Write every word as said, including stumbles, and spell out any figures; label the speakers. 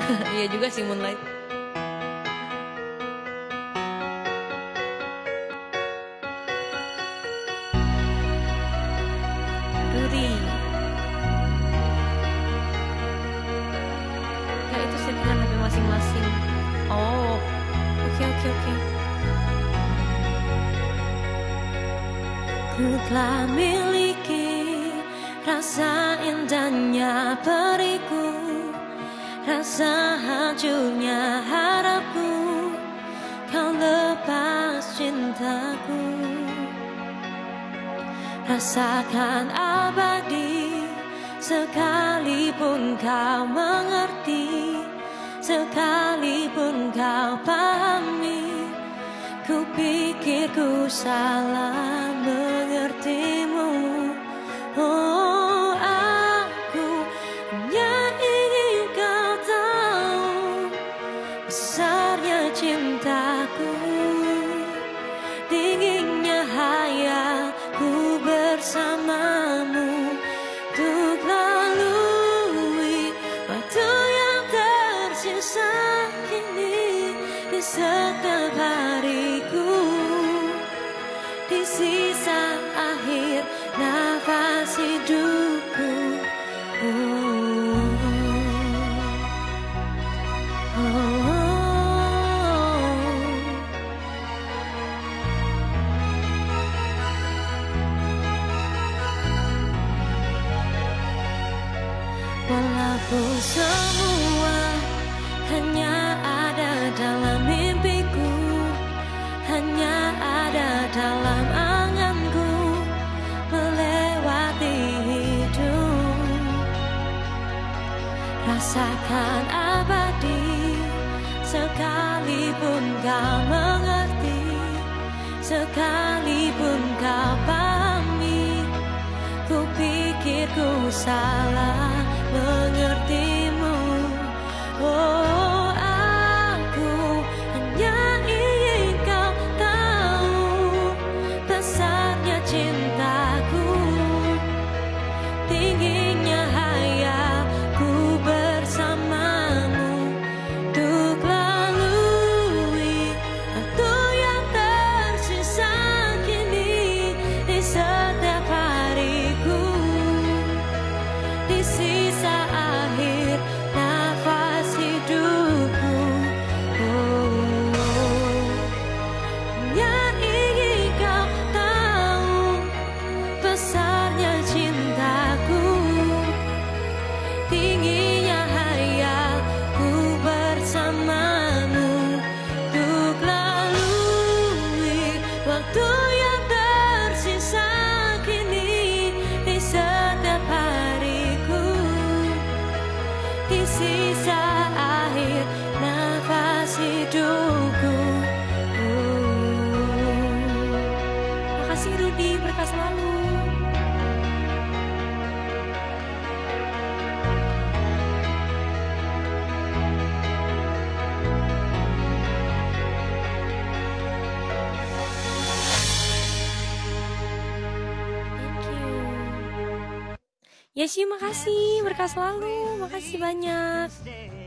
Speaker 1: Iya juga sih Moonlight. Rudy. Ya itu settingan H P masing-masing. Oh, oke oke oke. Ku telah miliki rasa indahnya periku, rasa hancurnya harapku, kau lepas cintaku. Rasakan abadi, sekalipun kau mengerti, sekalipun kau pahami. Ku pikir ku salah mengertimu. Oh, aku hanya ingin kau tahu besarnya cintaku, dinginnya hayalku bersamamu, untuk lalui waktu yang tersisa kini di setiap hariku, di sisa akhir nafas hidupku. Oh, oh, oh. Walaupun semua hanya ada dalam mimpiku, hanya ada dalam anganku, melewati hidup. Rasakan abadi, sekalipun kau mengerti, sekalipun kau pahami. Ku pikir ku salah mengertimu. Oh, aku hanya ingin kau tahu besarnya cintaku, tingginya hayalku bersamamu, untuk lalui waktu yang tersisa kini di setiap hariku, di sisa akhir nafas hidupku. Oh, hanya ingin kau tahu besarnya cintaku, tingginya hayalku bersamamu, untuk lalui waktu yang tersisa kini di setiap hariku, di sisa akhir nafas hidupku. Oh. Makasih Rudy, berkah selalu. Thank you. Yeshi, makasih, berkah selalu, makasih banyak.